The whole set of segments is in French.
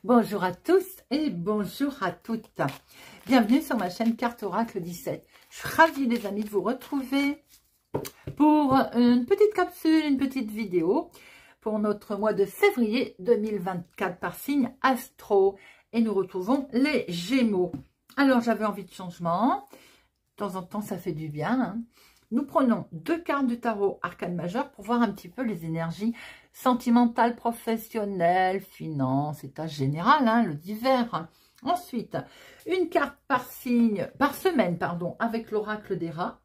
Bonjour à tous et bonjour à toutes. Bienvenue sur ma chaîne Carte Oracle 17. Je suis ravie les amis de vous retrouver pour une petite capsule, une petite vidéo pour notre mois de février 2024 par signe astro. Et nous retrouvons les Gémeaux. Alors j'avais envie de changement. De temps en temps ça fait du bien. Hein. Nous prenons deux cartes du tarot arcane majeur pour voir un petit peu les énergies sentimentales, professionnelles, finances, état général, hein, le divers. Ensuite, une carte par semaine, avec l'oracle des rats.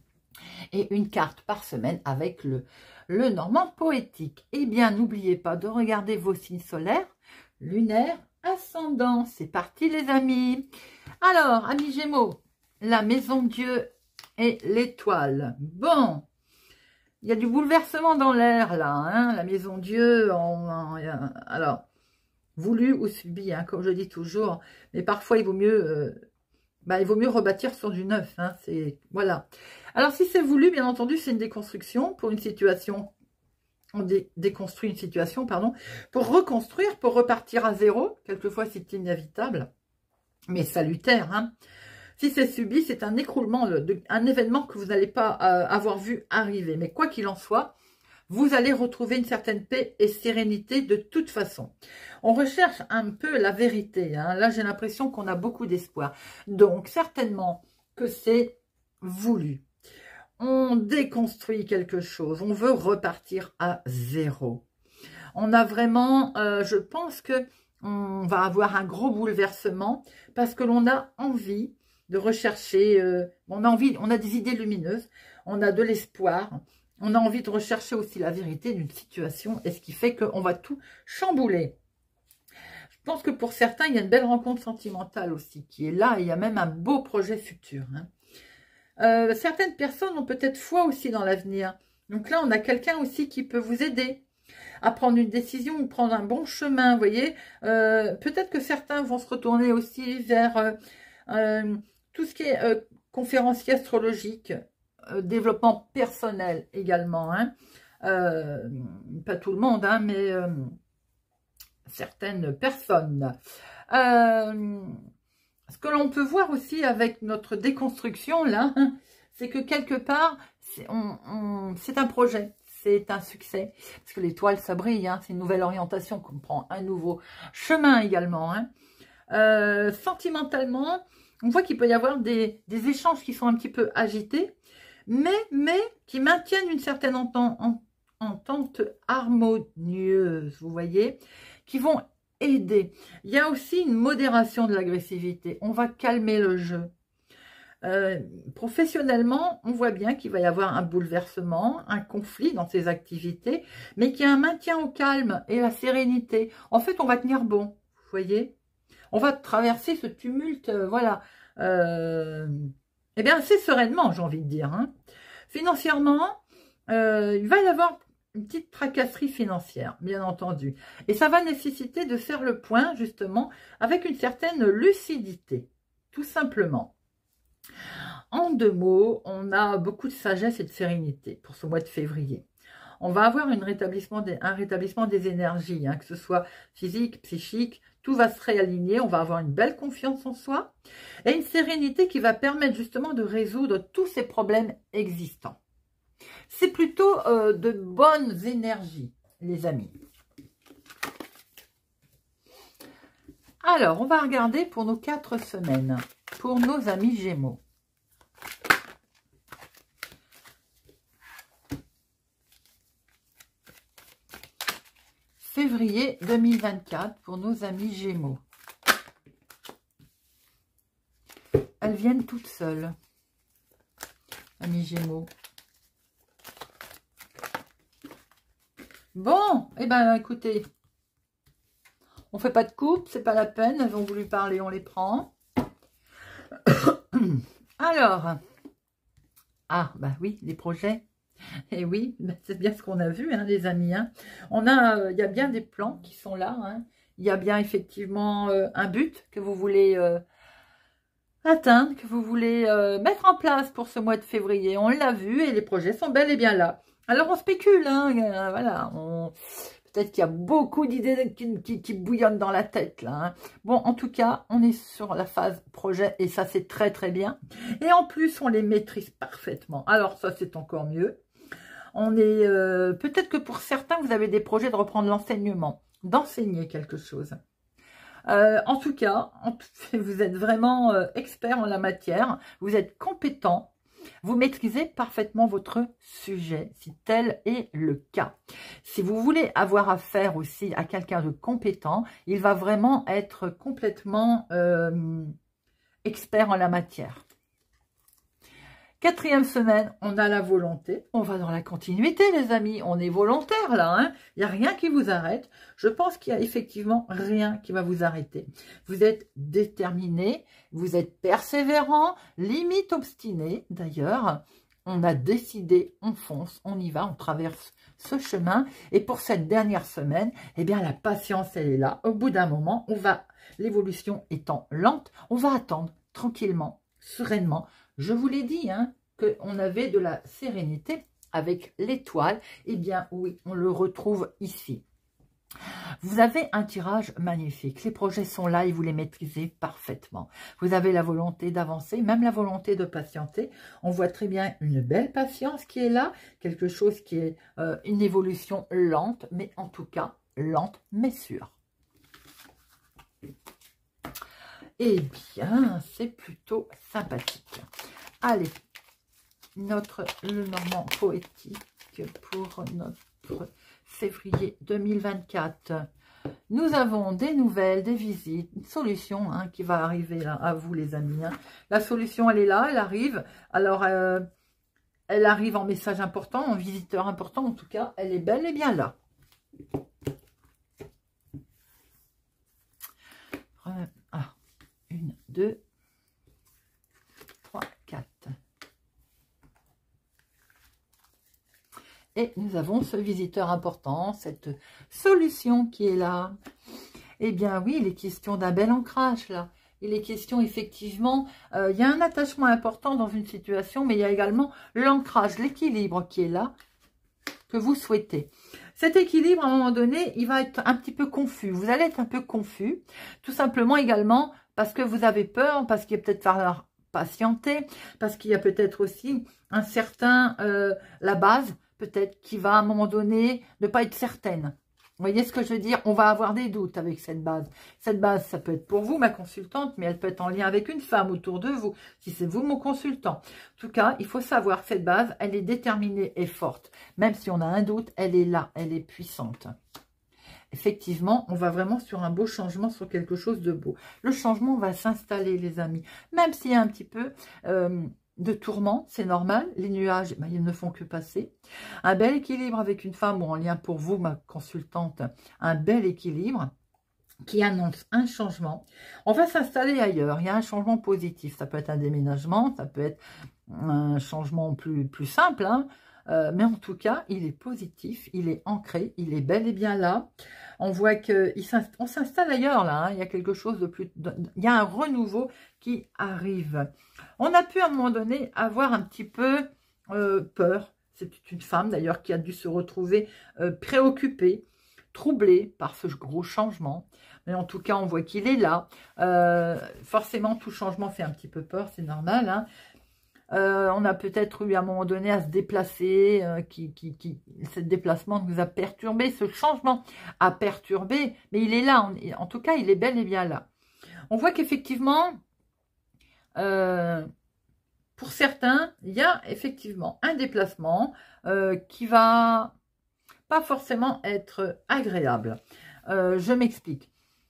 Et une carte par semaine avec le normand poétique. Eh bien, n'oubliez pas de regarder vos signes solaires, lunaires, ascendants. C'est parti les amis. Alors, amis Gémeaux, la maison Dieu et l'étoile. Bon, il y a du bouleversement dans l'air là, hein, la maison Dieu. Alors, voulu ou subi, hein, comme je dis toujours, mais parfois il vaut mieux rebâtir sur du neuf. Hein, voilà. Alors si c'est voulu, bien entendu, c'est une déconstruction pour une situation. On déconstruit une situation, pour reconstruire, pour repartir à zéro. Quelquefois c'est inévitable, mais salutaire. Hein. Si c'est subi, c'est un écroulement, un événement que vous n'allez pas avoir vu arriver. Mais quoi qu'il en soit, vous allez retrouver une certaine paix et sérénité de toute façon. On recherche un peu la vérité. Hein. Là, j'ai l'impression qu'on a beaucoup d'espoir. Donc, certainement que c'est voulu. On déconstruit quelque chose. On veut repartir à zéro. On a vraiment, je pense que on va avoir un gros bouleversement parce que l'on a envie de rechercher, on a des idées lumineuses, on a de l'espoir, on a envie de rechercher aussi la vérité d'une situation, et ce qui fait qu'on va tout chambouler. Je pense que pour certains, il y a une belle rencontre sentimentale aussi qui est là, et il y a même un beau projet futur. Hein. Certaines personnes ont peut-être foi aussi dans l'avenir, donc là on a quelqu'un aussi qui peut vous aider à prendre une décision ou prendre un bon chemin, vous voyez. Peut-être que certains vont se retourner aussi vers tout ce qui est conférencier astrologique, développement personnel également. Hein. Pas tout le monde, hein, mais certaines personnes. Ce que l'on peut voir aussi avec notre déconstruction, là, c'est que quelque part, c'est un projet. C'est un succès, parce que l'étoile, ça brille, hein, c'est une nouvelle orientation, qu'on prend un nouveau chemin également. Hein. Sentimentalement, on voit qu'il peut y avoir des échanges qui sont un petit peu agités, mais qui maintiennent une certaine entente harmonieuse, vous voyez, qui vont aider. Il y a aussi une modération de l'agressivité, on va calmer le jeu. Professionnellement, on voit bien qu'il va y avoir un bouleversement, un conflit dans ces activités, mais qu'il y a un maintien au calme et la sérénité. En fait, on va tenir bon, vous voyez. On va traverser ce tumulte, voilà. Eh bien, assez sereinement, j'ai envie de dire. Hein. Financièrement, il va y avoir une petite tracasserie financière, bien entendu. Et ça va nécessiter de faire le point, justement, avec une certaine lucidité, tout simplement. En deux mots, on a beaucoup de sagesse et de sérénité pour ce mois de février. On va avoir un rétablissement des énergies, hein, que ce soit physique, psychique, tout va se réaligner, on va avoir une belle confiance en soi et une sérénité qui va permettre justement de résoudre tous ces problèmes existants. C'est plutôt de bonnes énergies, les amis. Alors, on va regarder pour nos 4 semaines, pour nos amis Gémeaux. Février 2024 pour nos amis Gémeaux. Elles viennent toutes seules, amis Gémeaux. Bon, eh ben écoutez, on fait pas de coupe, c'est pas la peine, elles ont voulu parler, on les prend. Alors, bah oui, les projets. Et oui, c'est bien ce qu'on a vu, hein, les amis. Hein. Il y a bien des plans qui sont là. Hein. Il y a bien effectivement un but que vous voulez atteindre, que vous voulez mettre en place pour ce mois de février. On l'a vu et les projets sont bel et bien là. Alors on spécule, hein, voilà. Peut-être qu'il y a beaucoup d'idées qui bouillonnent dans la tête, là. Hein. Bon, en tout cas, on est sur la phase projet et ça, c'est très, très bien. Et en plus, on les maîtrise parfaitement. Alors, ça, c'est encore mieux. On est... peut-être que pour certains, vous avez des projets de reprendre l'enseignement, d'enseigner quelque chose. En tout cas, vous êtes vraiment expert en la matière. Vous êtes compétent. Vous maîtrisez parfaitement votre sujet, si tel est le cas. Si vous voulez avoir affaire aussi à quelqu'un de compétent, il va vraiment être complètement expert en la matière. 4e semaine, on a la volonté. On va dans la continuité, les amis. On est volontaire, là. Hein. Il n'y a rien qui vous arrête. Je pense qu'il n'y a effectivement rien qui va vous arrêter. Vous êtes déterminé, vous êtes persévérant, limite obstiné. D'ailleurs, on a décidé, on fonce, on y va, on traverse ce chemin. Et pour cette dernière semaine, eh bien, la patience, elle est là. Au bout d'un moment, l'évolution étant lente, on va attendre tranquillement, sereinement. Je vous l'ai dit, hein, qu'on avait de la sérénité avec l'étoile. Eh bien, oui, on le retrouve ici. Vous avez un tirage magnifique. Les projets sont là et vous les maîtrisez parfaitement. Vous avez la volonté d'avancer, même la volonté de patienter. On voit très bien une belle patience qui est là. Quelque chose qui est une évolution lente, mais en tout cas, lente, mais sûre. Eh bien, c'est plutôt sympathique. Allez, le Normand poétique pour notre février 2024. Nous avons des nouvelles, des visites, une solution hein, qui va arriver là, à vous les amis. Hein. La solution, elle est là, elle arrive. Alors, elle arrive en message important, en visiteur important. En tout cas, elle est bel et bien là. 1, 2, 3, 4. Et nous avons ce visiteur important, cette solution qui est là. Eh bien oui, il est question d'un bel ancrage là. Il est question effectivement, il y a un attachement important dans une situation, mais il y a également l'ancrage, l'équilibre qui est là, que vous souhaitez. Cet équilibre, à un moment donné, il va être un petit peu confus. Vous allez être un peu confus, tout simplement également parce que vous avez peur, parce qu'il y a peut-être falloir patienter, parce qu'il y a peut-être aussi un certain, la base, peut-être, qui va à un moment donné ne pas être certaine. Vous voyez ce que je veux dire? On va avoir des doutes avec cette base. Cette base, ça peut être pour vous, ma consultante, mais elle peut être en lien avec une femme autour de vous, si c'est vous, mon consultant. En tout cas, il faut savoir que cette base, elle est déterminée et forte. Même si on a un doute, elle est là, elle est puissante. Effectivement, on va vraiment sur un beau changement, sur quelque chose de beau. Le changement va s'installer, les amis. Même s'il y a un petit peu de tourment, c'est normal. Les nuages, ben, ils ne font que passer. Un bel équilibre avec une femme ou en lien pour vous, ma consultante. Un bel équilibre qui annonce un changement. On va s'installer ailleurs. Il y a un changement positif. Ça peut être un déménagement, ça peut être un changement plus simple, hein. Mais en tout cas, il est positif, il est ancré, il est bel et bien là. On voit qu'on s'installe ailleurs là, hein. Il y a quelque chose de plus... il y a un renouveau qui arrive. On a pu à un moment donné avoir un petit peu peur. C'est une femme d'ailleurs qui a dû se retrouver préoccupée, troublée par ce gros changement. Mais en tout cas, on voit qu'il est là. Forcément, tout changement fait un petit peu peur, c'est normal, hein. On a peut-être eu à un moment donné à se déplacer, ce déplacement nous a perturbé, ce changement a perturbé, mais il est là, en tout cas il est bel et bien là. On voit qu'effectivement, pour certains, il y a effectivement un déplacement qui va pas forcément être agréable. Je m'explique.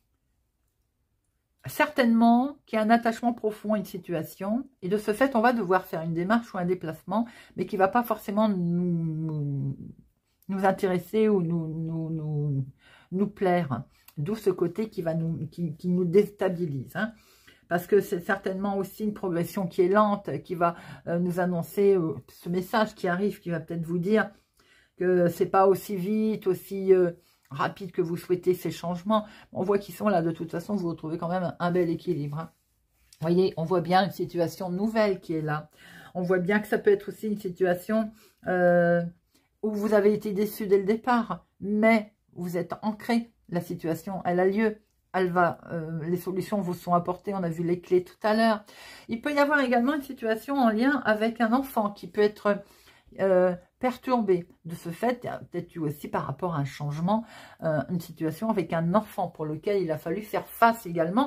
Certainement qu'il y a un attachement profond à une situation et de ce fait on va devoir faire une démarche ou un déplacement mais qui ne va pas forcément nous intéresser ou nous plaire, d'où ce côté qui nous déstabilise, hein. Parce que c'est certainement aussi une progression qui est lente, qui va nous annoncer ce message qui arrive, qui va peut-être vous dire que c'est pas aussi vite, aussi rapide que vous souhaitez ces changements. On voit qu'ils sont là, de toute façon, vous retrouvez quand même un bel équilibre, hein. Vous voyez, on voit bien une situation nouvelle qui est là. On voit bien que ça peut être aussi une situation où vous avez été déçu dès le départ, mais vous êtes ancré, la situation, elle a lieu, elle va, les solutions vous sont apportées, on a vu les clés tout à l'heure. Il peut y avoir également une situation en lien avec un enfant qui peut être perturbé. De ce fait, il y a peut-être eu aussi par rapport à un changement, une situation avec un enfant pour lequel il a fallu faire face également.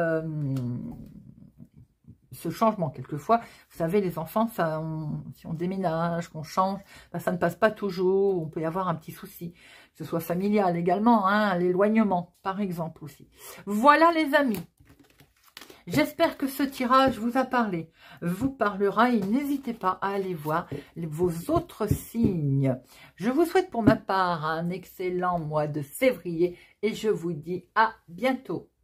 Ce changement, quelquefois, vous savez, les enfants, ça, si on déménage, qu'on change, ben, ça ne passe pas toujours, on peut y avoir un petit souci, que ce soit familial également, hein, l'éloignement, par exemple, aussi. Voilà, les amis, j'espère que ce tirage vous a parlé, vous parlera, et n'hésitez pas à aller voir vos autres signes. Je vous souhaite pour ma part un excellent mois de février, et je vous dis à bientôt.